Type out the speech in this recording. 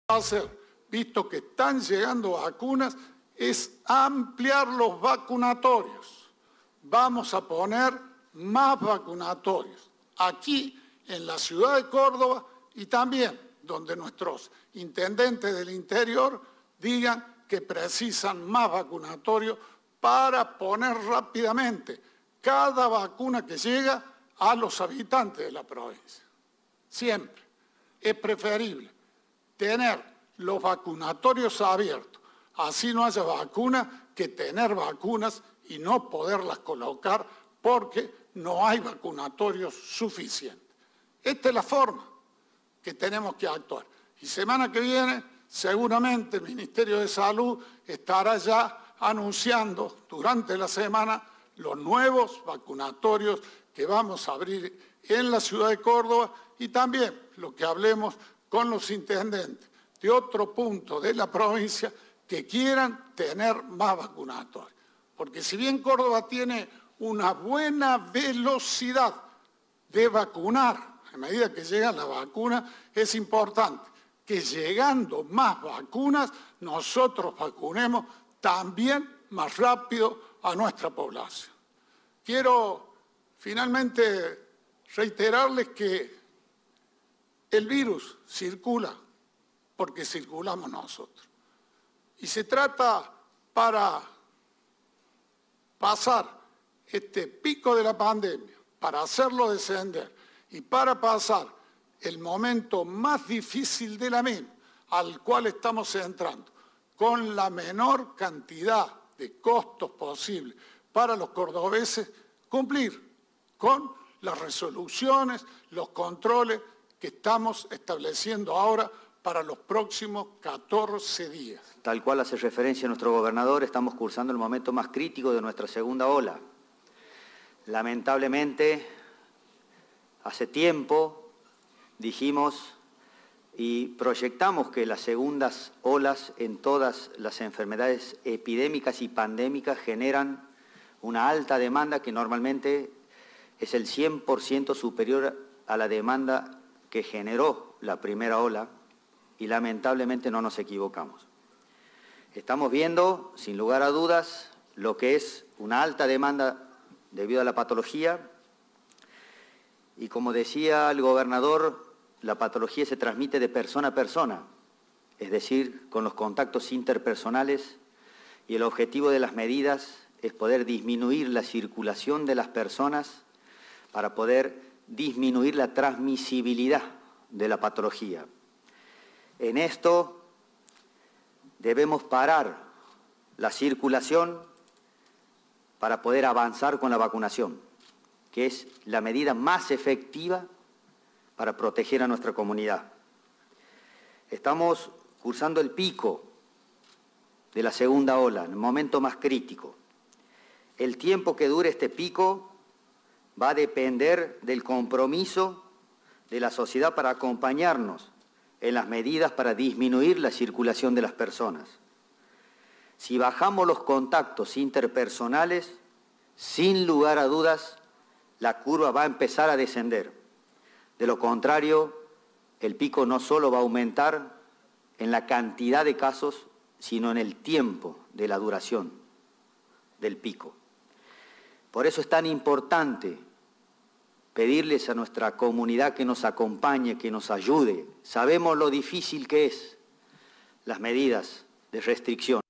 hacer, visto que están llegando vacunas, es ampliar los vacunatorios. Vamos a poner más vacunatorios aquí en la ciudad de Córdoba y también donde nuestros intendentes del interior digan que precisan más vacunatorios para poner rápidamente cada vacuna que llega a los habitantes de la provincia. Siempre es preferible tener los vacunatorios abiertos, así no haya vacunas, que tener vacunas y no poderlas colocar porque no hay vacunatorios suficientes. Esta es la forma que tenemos que actuar. Y semana que viene, seguramente el Ministerio de Salud estará ya anunciando durante la semana los nuevos vacunatorios que vamos a abrir en la ciudad de Córdoba y también lo que hablemos con los intendentes de otro punto de la provincia que quieran tener más vacunatorios. Porque si bien Córdoba tiene una buena velocidad de vacunar, a medida que llega la vacuna, es importante que llegando más vacunas, nosotros vacunemos también más rápido a nuestra población. Quiero finalmente reiterarles que el virus circula porque circulamos nosotros. Y se trata para pasar este pico de la pandemia, para hacerlo descender y para pasar el momento más difícil de la misma, al cual estamos entrando, con la menor cantidad de costos posible para los cordobeses, cumplir con las resoluciones, los controles que estamos estableciendo ahora para los próximos 14 días. Tal cual hace referencia nuestro gobernador, estamos cursando el momento más crítico de nuestra segunda ola. Lamentablemente, hace tiempo dijimos y proyectamos que las segundas olas en todas las enfermedades epidémicas y pandémicas generan una alta demanda que normalmente es el 100% superior a la demanda que generó la primera ola y lamentablemente no nos equivocamos. Estamos viendo, sin lugar a dudas, lo que es una alta demanda debido a la patología y como decía el gobernador, la patología se transmite de persona a persona, es decir, con los contactos interpersonales y el objetivo de las medidas es poder disminuir la circulación de las personas para poder disminuir la transmisibilidad de la patología. En esto debemos parar la circulación para poder avanzar con la vacunación, que es la medida más efectiva para proteger a nuestra comunidad. Estamos cursando el pico de la segunda ola, el momento más crítico. El tiempo que dure este pico va a depender del compromiso de la sociedad para acompañarnos en las medidas para disminuir la circulación de las personas. Si bajamos los contactos interpersonales, sin lugar a dudas, la curva va a empezar a descender. De lo contrario, el pico no solo va a aumentar en la cantidad de casos, sino en el tiempo de la duración del pico. Por eso es tan importante pedirles a nuestra comunidad que nos acompañe, que nos ayude. Sabemos lo difícil que es las medidas de restricción.